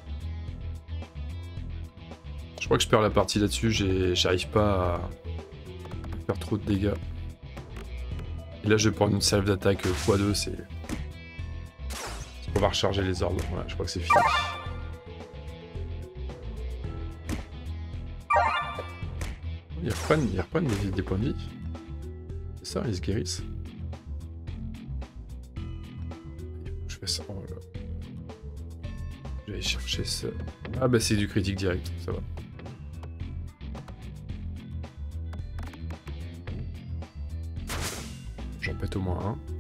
Je crois que je perds la partie là-dessus. J'arrive pas à faire trop de dégâts. Et là, je vais prendre une salve d'attaque fois deux. C'est. On va recharger les ordres. Voilà, je crois que c'est fini. Ils reprennent, ils reprennent des, des points de vie. C'est ça, ils se guérissent. Je fais ça. Oh là. Je vais aller chercher ça. Ah bah c'est du critique direct, ça va. J'en pète au moins un.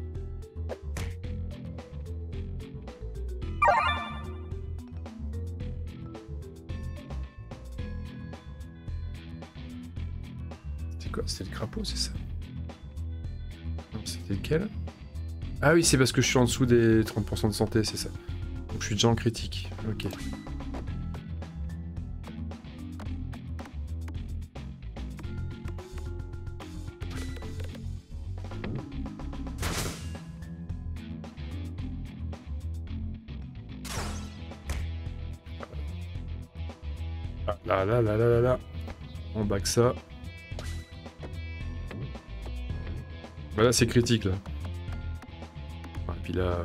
C'était le crapaud, c'est ça? C'était lequel? Ah oui, c'est parce que je suis en dessous des trente pour cent de santé, c'est ça. Donc je suis déjà en critique. Ok. Ah, là, là, là, là, là, là. On back ça. Là c'est critique là. Et puis là...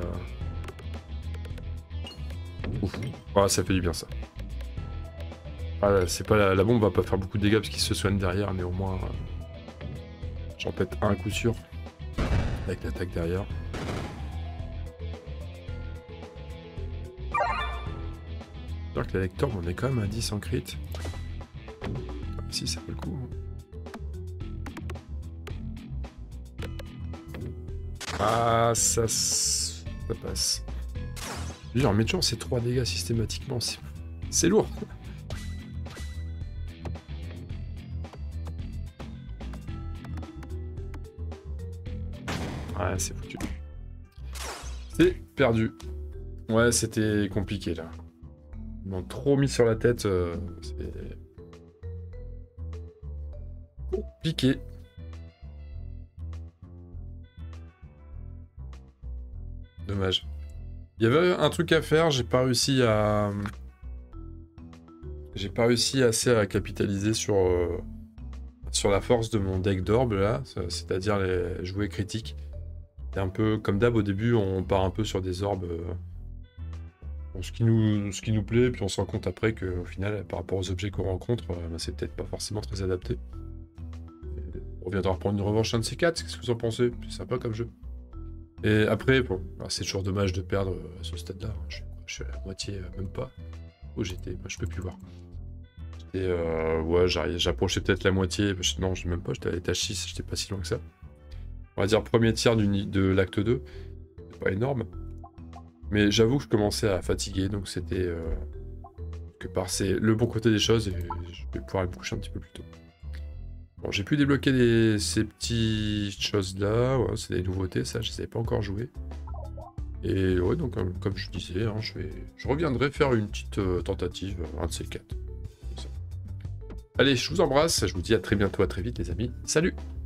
Ouf. Ah, ça fait du bien ça. Ah, c'est pas la, la bombe va pas faire beaucoup de dégâts parce qu'il se soigne derrière, mais au moins... Euh, j'en pète un coup sûr. Avec l'attaque derrière. C'est-à-dire que l'électeur on est quand même à dix en crit. Ah, si ça vaut le coup. Ah, ça, ça passe. Lui, on met toujours ces trois dégâts systématiquement. C'est lourd. Ouais, c'est foutu. C'est perdu. Ouais, c'était compliqué là. Ils m'ont trop mis sur la tête. Euh, c'est compliqué. Dommage. Il y avait un truc à faire, j'ai pas réussi à... J'ai pas réussi assez à capitaliser sur, euh, sur la force de mon deck d'orbes là, c'est-à-dire les jouets critiques. C'est un peu comme d'hab, au début on part un peu sur des orbes, euh, ce, qui nous, ce qui nous plaît, puis on se rend compte après qu'au final, par rapport aux objets qu'on rencontre, euh, bah, c'est peut-être pas forcément très adapté. On reviendra reprendre une revanche un de ces quatre, qu'est-ce que vous en pensez? C'est sympa comme jeu. Et après, bon, c'est toujours dommage de perdre à ce stade-là. Je, je suis à la moitié, même pas. Où j'étais, je peux plus voir. Et euh, ouais, j'approchais peut-être la moitié. Non, je sais même pas, j'étais à l'étage six, j'étais pas si loin que ça. On va dire premier tiers du, de l'acte deux. C'est pas énorme. Mais j'avoue que je commençais à fatiguer, donc c'était euh, que par c'est le bon côté des choses et je vais pouvoir me coucher un petit peu plus tôt. Bon, j'ai pu débloquer des, ces petites choses-là, ouais, c'est des nouveautés, ça, je ne les avais pas encore joué. Et ouais, donc comme, comme je disais, hein, je, vais, je reviendrai faire une petite euh, tentative, un de ces quatre. Allez, je vous embrasse, je vous dis à très bientôt, à très vite les amis, salut!